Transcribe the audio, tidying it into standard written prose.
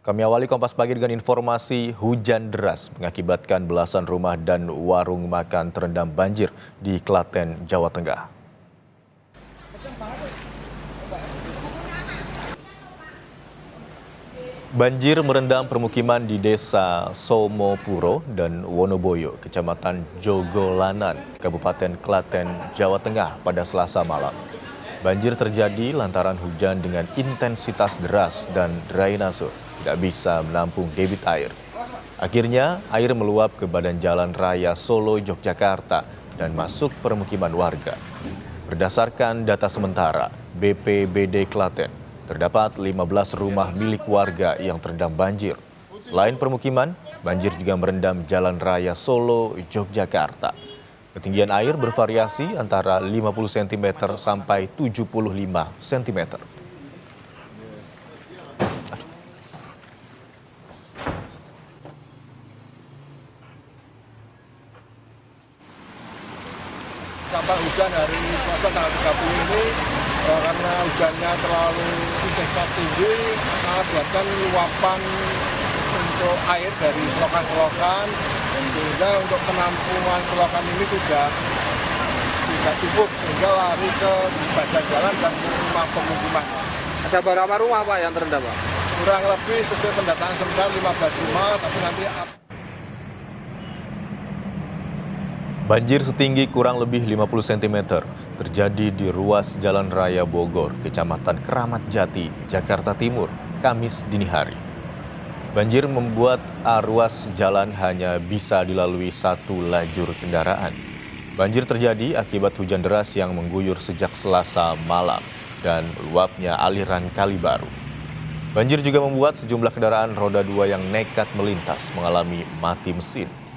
Kami awali Kompas Pagi dengan informasi hujan deras mengakibatkan belasan rumah dan warung makan terendam banjir di Klaten, Jawa Tengah. Banjir merendam permukiman di Desa Somopuro dan Wonoboyo, Kecamatan Jogolanan, Kabupaten Klaten, Jawa Tengah pada Selasa malam. Banjir terjadi lantaran hujan dengan intensitas deras dan drainase tidak bisa menampung debit air. Akhirnya, air meluap ke badan jalan raya Solo, Yogyakarta dan masuk permukiman warga. Berdasarkan data sementara, BPBD Klaten, terdapat 15 rumah milik warga yang terendam banjir. Selain permukiman, banjir juga merendam jalan raya Solo, Yogyakarta. Ketinggian air bervariasi antara 50 cm sampai 75 cm. Dampak hujan hari Selasa tanggal 30 ini karena hujannya terlalu intensitas tinggi mengakibatkan luapan untuk air dari selokan-selokan, sehingga untuk penampungan selokan ini tidak cukup, sehingga lari ke badan jalan dan rumah pemukiman. Ada berapa rumah Pak yang terendam Pak? Kurang lebih sesuai pendataan sementara 15 rumah, tapi nanti Banjir setinggi kurang lebih 50 cm terjadi di ruas Jalan Raya Bogor, Kecamatan Keramat Jati, Jakarta Timur, Kamis dini hari. Banjir membuat ruas jalan hanya bisa dilalui satu lajur kendaraan. Banjir terjadi akibat hujan deras yang mengguyur sejak Selasa malam dan luapnya aliran Kali Baru. Banjir juga membuat sejumlah kendaraan roda 2 yang nekat melintas mengalami mati mesin.